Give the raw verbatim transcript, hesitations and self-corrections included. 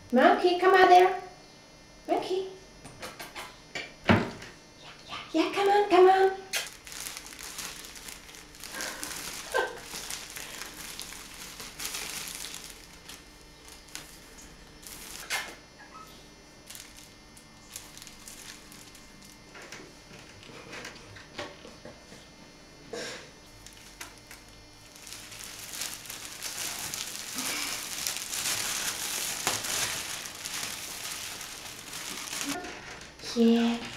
Monkey, come out there. Monkey. Yeah, yeah, yeah, come on, come on. Yeah.